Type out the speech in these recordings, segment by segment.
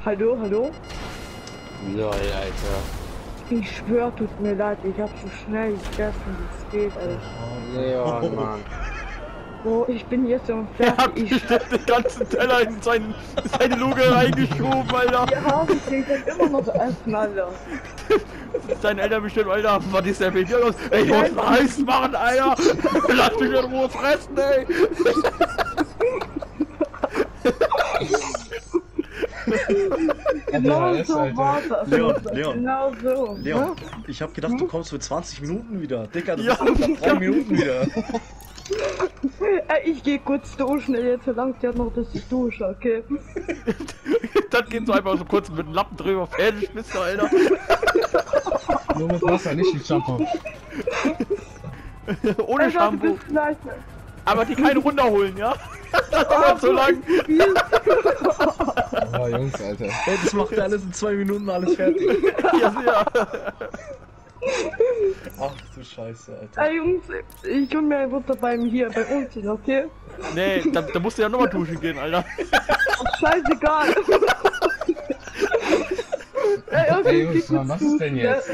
Hallo, hallo? Lol, Alter. Ich schwör, tut mir leid, ich hab so schnell gegessen, wie es geht, Alter. Leon, Mann. Oh, ich bin jetzt schon Er hat fertig. Ich den ganzen Teller in seine Luge reingeschoben, Alter. ja, ich kann immer noch essen, Alter. Seine Eltern bestimmt, Alter, was ist der Video los? Ey, ich muss heiß machen, Alter. Lass mich in Ruhe fressen, ey. Genau so war das. Leon, Genau so. Leon, ich hab gedacht, du kommst für 20 Minuten wieder. Digga, du Ja. bist nach 3 Minuten wieder. Ich geh kurz duschen, jetzt verlangt ja noch, dass ich dusche, okay? Dann geht so einfach so kurz mit dem Lappen drüber, fertig bist du, Alter. Nur mit Wasser, nicht mit Shampoo. Ohne Alter, du Shampoo. bist gleich. Aber die keine runterholen, ja? Das dauert so lang. Oh, Jungs, Alter. Ey, das macht alles in 2 Minuten alles fertig. Ja. Ach du Scheiße, Alter. Ey Jungs, ich hol mir ein Butter bei uns, okay? Nee, da musst du ja nochmal duschen gehen, Alter. Scheißegal. Ey, Jungs, Mann, was ist denn jetzt?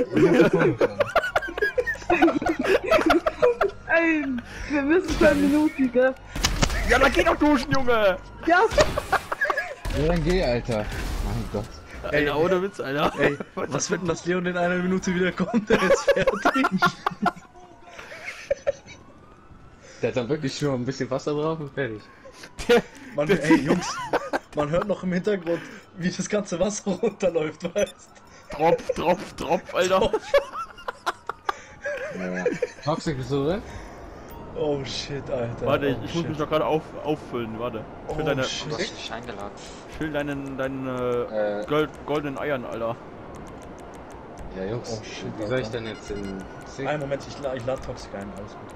Ey, wir müssen 2 Minuten, gell? Ja, dann geh doch duschen, Junge. Ja, Ja, dann geh, Alter. Mein Gott. Alter, ohne Witz, Alter. Ey, was wird denn, dass Leon in 1 Minute wieder kommt? Der ist fertig. Der hat dann wirklich schon ein bisschen Wasser drauf und fertig. Man, ey, Jungs, man hört noch im Hintergrund, wie das ganze Wasser runterläuft, weißt Tropf, Alter. Ja. Toxic ist so, oder? Oh shit, Alter. Warte, oh, ich muss mich noch gerade auffüllen, warte. Ich will Oh, ich shit. Du hast dich eingeladen. will deinen goldenen Eiern, Alter. Ja, Jungs, Oh, shit, wie soll ich Alter. denn jetzt in... Einen Moment, ich lade Toxic ein, alles gut.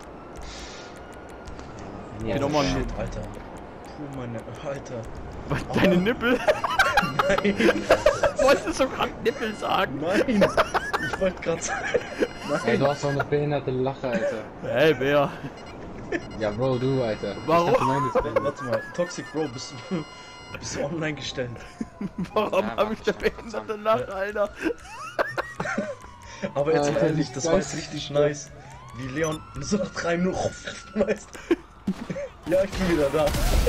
Geh doch mal shit, ein- Alter. Puh, meine... Alter. Was, deine Nippel? Nein, Wolltest du gerade Nippel sagen? nein. Ich wollte gerade sagen... Ey, Nein. du hast doch eine behinderte Lache, Alter. Hey, wer? Ja, Bro, du, Alter. Warum? Ich dachte, du meinst behindert. Warte mal, Toxic Bro, bist du online gestellt? Warum Ja, hab ich der warte, behinderte Lache, Alter? Aber jetzt mal Alter, ehrlich, das war jetzt richtig nice. Wie Leon so nach 3 Minuten, weißt ja, ich bin wieder da.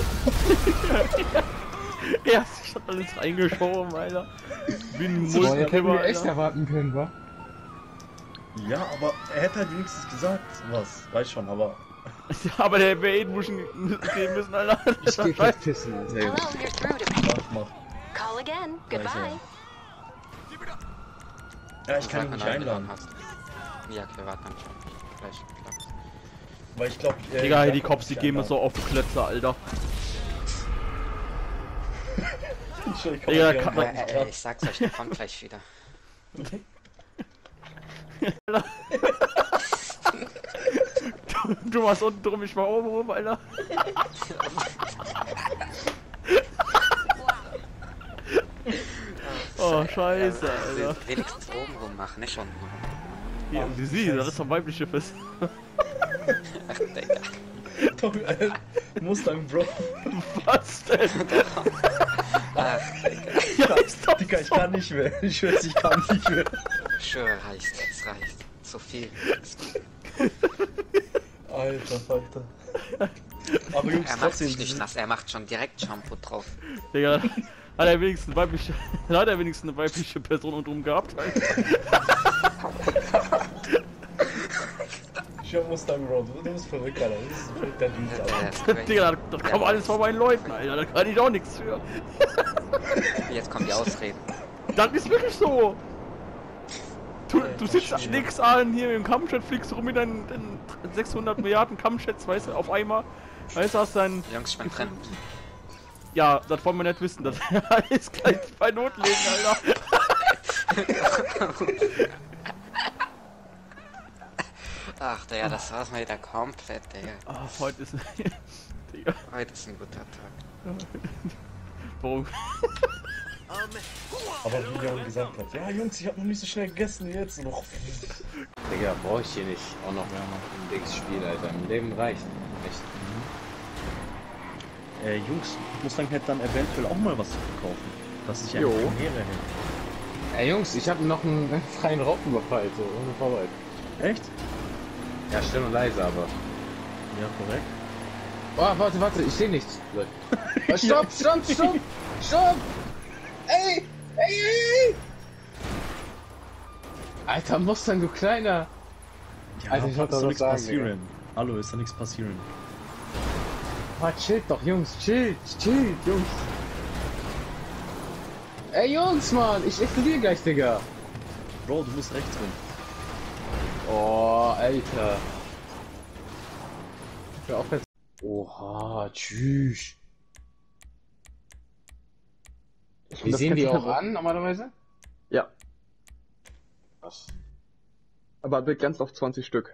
Er hat sich schon alles reingeschoben, Alter. Wie ein Boah, ihr hättet Multikipper, mir echt Alter. erwarten können, wa? Ja, aber er hätte halt wenigstens gesagt, was, weiß schon, aber... Ja, aber der wäre eh duschen gehen müssen, Alter. Ich geh gleich pissen, Alter. Hello, you're through to Mach. call again. Weiß Goodbye. Ja, ich kann ihn nicht einladen, Ja, okay, warte dann schon. Gleich klappt. weil ich glaube... Digga, die Cops, die gehen mir so auf die Klötze, Alter. Digga, Digga, kann- Ich sag's euch, der kommt gleich wieder. Du warst unten drum, ich war oben rum, Alter. Oh, scheiße, Alter. Wenigstens oben rum machen, nicht unten rum. Ja, wie sie, das ist doch weibliche Fest. Ach, Digga. Mustang, Bro. Was denn? Ach, Digga. Ja, ist doch Digga, ich so. kann nicht mehr. Ich schwör's, ich kann nicht mehr. Ich schwöre, reicht, es reicht. Zu viel. Alter, Alter. Aber Jungs, Er macht trotzdem... sich nicht nass, er macht schon direkt Shampoo drauf. Digga, hat er wenigstens eine weibliche Person und drum gehabt? Ich hab Mustang, Bro. Du bist verrückt, Alter. Das ist ein verrückter Dude, Der Alter. ist crazy. Digga, das kommt alles von meinen Leuten, Alter. Da kann ich auch nichts für. Jetzt kommen die Ausreden. Das ist wirklich so. Du sitzt nix an hier im Kampfjet, fliegst rum mit deinen 600 Milliarden Kampfjets, weißt du, auf einmal. Weißt du, hast dein... Jungs, ich bin drin. Ja, das wollen wir nicht wissen, das ist gleich bei Notlegen, Alter. Ach, Digga, das war's mal wieder komplett, Digga. Ah, heute ist... Digga, Heute ist ein guter Tag. warum? Aber wie Leon gesagt hat, ja Jungs, ich hab noch nicht so schnell gegessen wie jetzt. Noch. Digga, brauch ich hier nicht auch noch ein dickes Spiel, Alter. Im Leben reicht. Echt. Jungs, Mustang hätte dann eventuell auch mal was zu verkaufen. dass sich Jo. eine Meere hält. Ey Jungs, ich habe noch einen freien Raubüberfall, so ohne Vorwand. Echt? Ja, still und leise, aber. Ja, korrekt. Oh, warte, ich sehe nichts. Oh, stopp! Ey! Alter Mustang, du Kleiner! Ja, Alter, ich wollte ist doch doch nichts sagen, passieren. Hallo, ist da nichts passieren. Oh, chillt doch, Jungs, chillt, Jungs! Ey Jungs, Mann, ich explodiere gleich, Digga! Bro, du musst rechts rum. Oh, Alter! Hör auf jetzt. Oha, tschüss! Wie sehen die auch an, normalerweise? Ja, Was? aber begrenzt auf 20 Stück.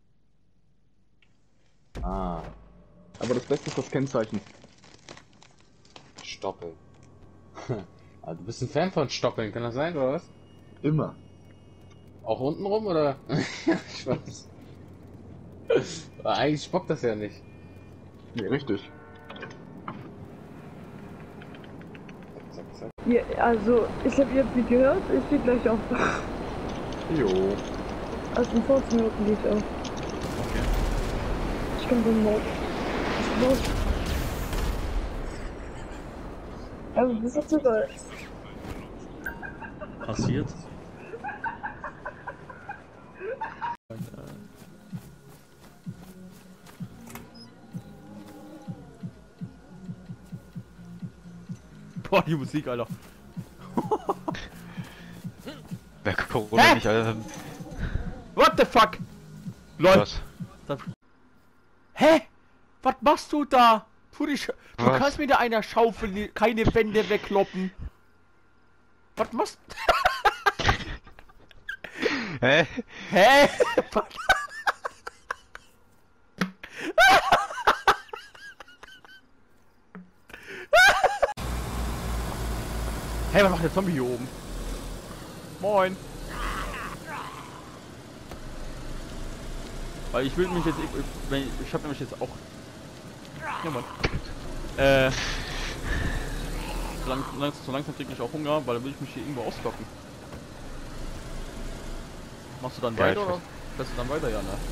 Ah, Aber das Beste ist das Kennzeichen. Stoppeln. Ah, du bist ein Fan von Stoppeln, kann das sein, oder was? Immer. Auch unten rum, oder? Ja, Spaß. Aber eigentlich spockt das ja nicht. Nee, richtig. Zack, zack. Ja, also, ich habe ihr nicht gehört, ich stehe gleich auf. Jo. Also in 15 Minuten gehe ich auf. Okay. Ich komme dann morgen. Ich muss. Also, das ist super. Passiert. Boah, die Musik, Alter. Wer Corona Hä? nicht, Alter. What the fuck? Lol. Was? Hä? Was machst du da? Du Was? kannst mit einer Schaufel keine Wände wegkloppen. Was machst du? Hä? Hä? Was? Hey, was macht der Zombie hier oben? Moin. Weil ich will mich jetzt, ich habe nämlich jetzt auch, ja Mann, so langsam kriege ich auch Hunger, weil dann will ich mich hier irgendwo auslocken. Machst du dann Geil, weiter oder fährst du dann weiter, ja, ne?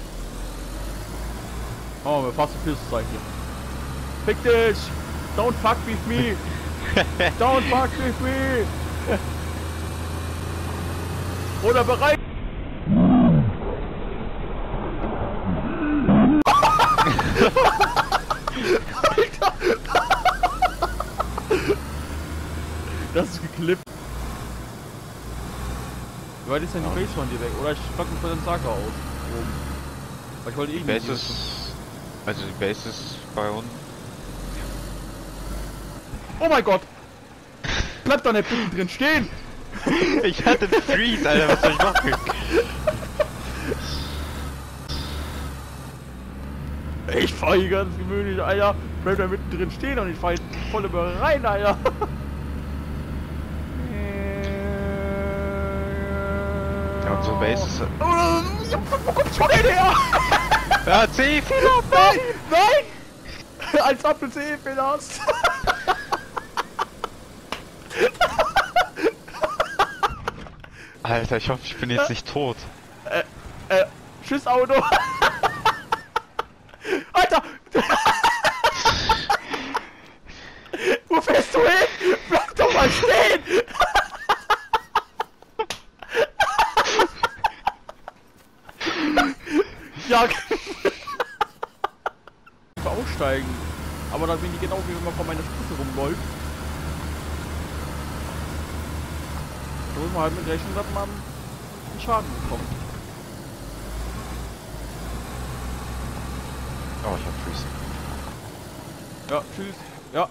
Oh, wir fassen Füße Zeit hier. Fick dich! Don't fuck with me! Don't fuck with me! Oder bereit! Alter! Das ist geklippt. Wie weit ist denn die Base von dir weg? Oder ich pack mich bei dem Saga aus. Oben. Weil ich wollte Die Base ist... Also die Base ist bei uns. Oh mein Gott! Bleib da nicht mitten drin stehen! Ich hatte Freeze, Alter, was soll ich machen? Ich fahr hier ganz gemütlich, Alter. Bleib da mittendrin stehen und ich fahr jetzt voll über rein, Alter. Ja, unsere Base ist... Wo kommt schon der her? Ja, C-Fehler! Nein! Nein! Als ob du C-Fehler hast. Alter, ich hoffe, ich bin jetzt nicht tot. Tschüss, Auto. Alter! Wo fährst du hin? Bleib doch mal stehen! Ja, aussteigen. Aber da bin ich genau wie wenn man von meiner Spitze rumläuft. Da muss man halt mit rechnen, dass man einen Schaden bekommt. Oh, ich hab Freeze. Ja, tschüss. Ja.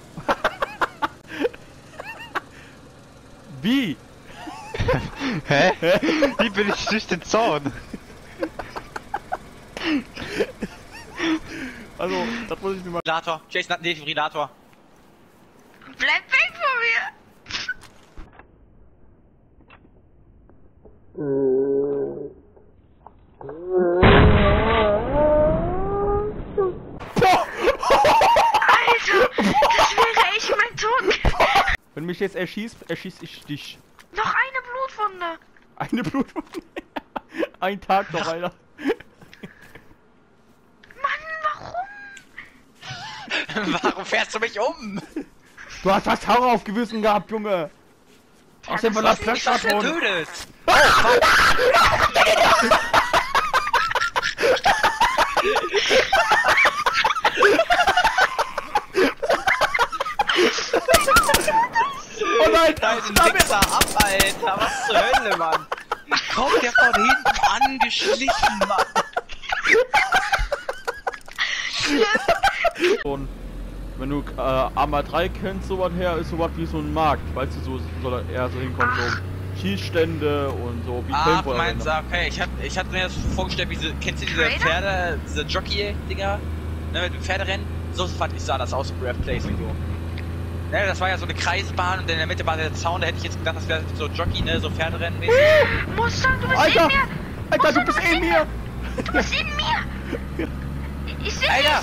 Wie? Hä? Wie bin ich durch den Zaun? Also, das muss ich mir mal... Defibrillator. Jason hat einen Defibrillator. Bleib weg von mir! Alter, das wäre echt mein Tod. Wenn mich jetzt erschießt, erschieß ich dich. Noch eine Blutwunde. Eine Blutwunde? Ein Tag noch, Alter. Mann, warum? Warum fährst du mich um? Du hast das Haare auf Gewissen gehabt, Junge. Aus dem von der Ich hab Platzstation. getötet. Oh nein, Dein Wichser ab, Alter. Was zur Hölle, Mann? Kommt der von hinten angeschlichen, Mann. Und wenn du Arma 3 kennst, sowas her, ist sowas wie so ein Markt, weißt du, so soll er eher so hinkommen, so Schießstände und so, wie Ah, du meinst, okay, ich hatte mir das vorgestellt, wie diese, kennst du diese Pferde, diese Jockey-Dinger, ne, mit dem Pferderennen? So fand ich, sah das aus im Breath Place Video. Ne, das war ja so eine Kreisbahn und in der Mitte war der Zaun, da hätte ich jetzt gedacht, das wäre so Jockey, ne, so Pferderennen mäßig. Mustang, du bist Alter! in mir. Alter, du bist in mir! Du bist in mir. Ich seh Alter!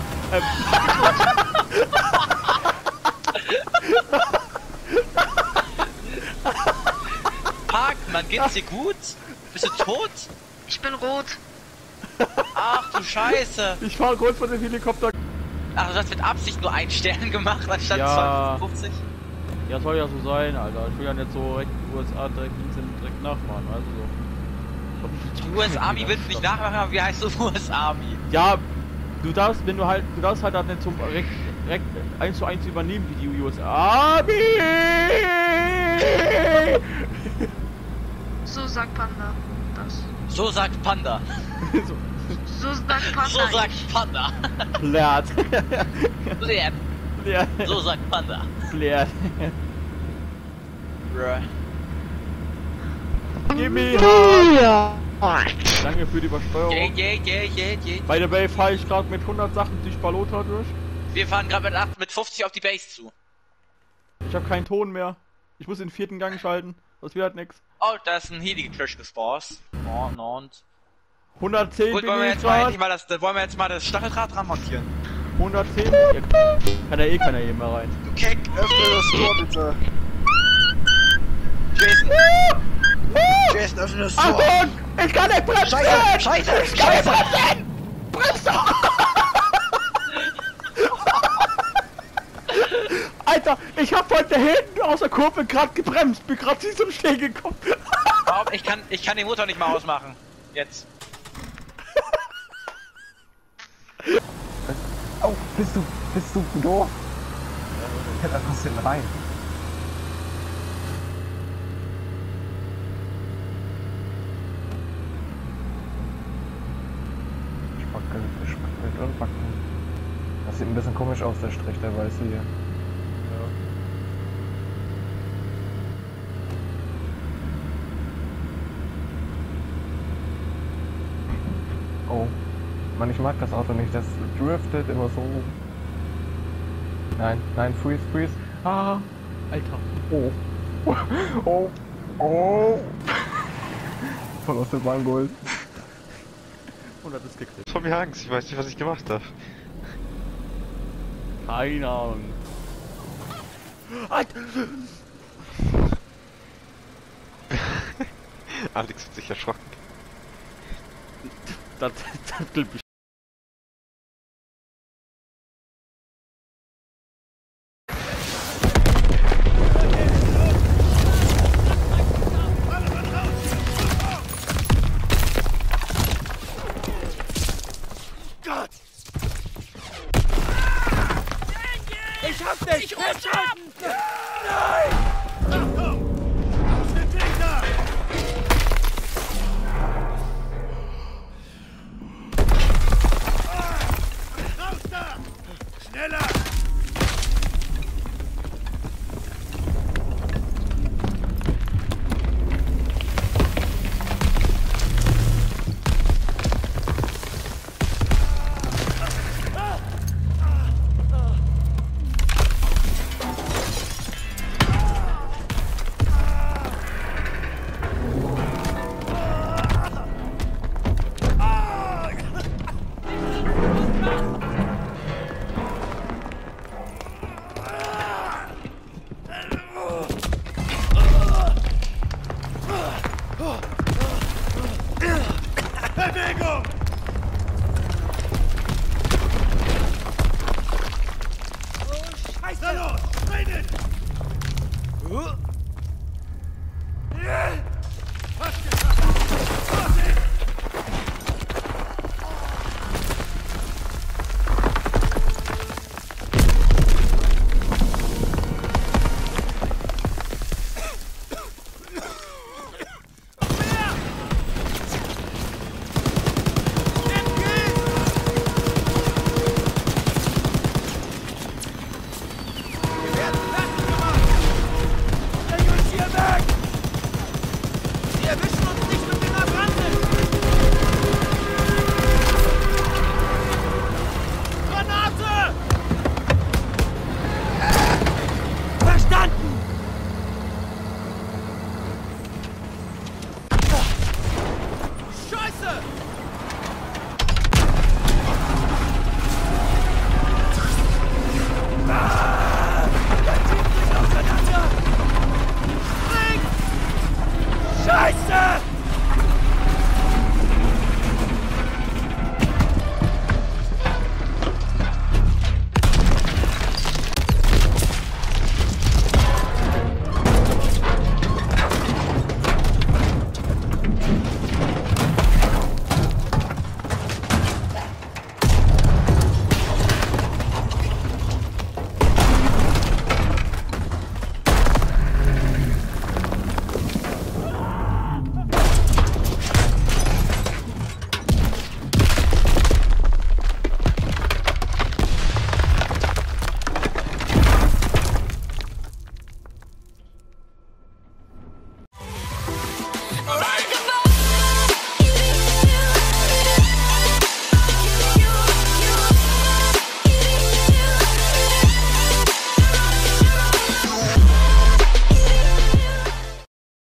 Park, Mann, geht's dir gut? Bist du tot? Ich bin rot. Ach du Scheiße! Ich fahr kurz vor dem Helikopter. Ach, du hast mit Absicht nur einen Stern gemacht, anstatt Ja. 250? Ja, soll ja so sein, Alter. Ich will ja nicht so direkt die USA direkt nachmachen, also so. Die US Army willst du nicht nachmachen, aber wie heißt du US Army? Ja, du darfst halt nicht so direkt 1:1 übernehmen wie die US Army! So sagt Panda. Das. So sagt Panda. So sagt Panda. So sagt Panda. Flärt. Flärt. Flärt. So sagt Panda. Flärt. Bruh. Gib mir Danke für die Übersteuerung. Yeah. By the way, fahre ich gerade mit 100 Sachen durch Balota durch. Wir fahren gerade mit 50 auf die Base zu. Ich habe keinen Ton mehr. Ich muss den 4. Gang schalten. Das wird halt nix. Oh, da ist ein Heli gespawnt. Oh, und. 110 Gut, bin wollen wir ich jetzt mal grad. endlich wollen wir jetzt mal das Stacheldraht dran montieren? 110? Ja, kann ja eh keiner hier mehr rein. Du Keck, öffne das Tor bitte. Jason! Jason, öffne das Tor! Achtung! Ich kann nicht bremsen! Scheiße! Ich kann nicht bremsen! Bremst doch! Alter, ich hab heute hinten aus der Kurve gerade gebremst, bin gerade zum Stehen gekommen. Warum? Ich kann den Motor nicht mal ausmachen. Jetzt. Oh, bist du doof? Ja, da kommst du hinten rein. Spackelt und backen. Das sieht ein bisschen komisch aus, der Strich, der weiße hier. Oh. Mann, ich mag das Auto nicht, das driftet immer so. Nein, freeze. Ah, Alter. oh. Voll aus der Bahn geholt. Und das ist gekriegt. Ich hab mir Angst, ich weiß nicht, was ich gemacht habe. Keine Ahnung. Alter. Alex hat sich erschrocken. Das klingt mich. Ich hab dich! Festhalten!